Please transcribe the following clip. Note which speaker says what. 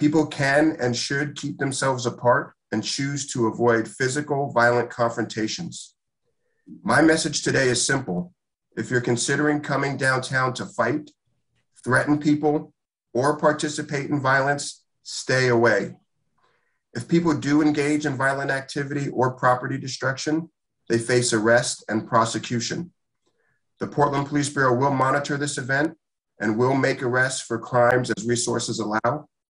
Speaker 1: People can and should keep themselves apart and choose to avoid physical, violent confrontations. My message today is simple. If you're considering coming downtown to fight, threaten people, or participate in violence, stay away. If people do engage in violent activity or property destruction, they face arrest and prosecution. The Portland Police Bureau will monitor this event and will make arrests for crimes as resources allow.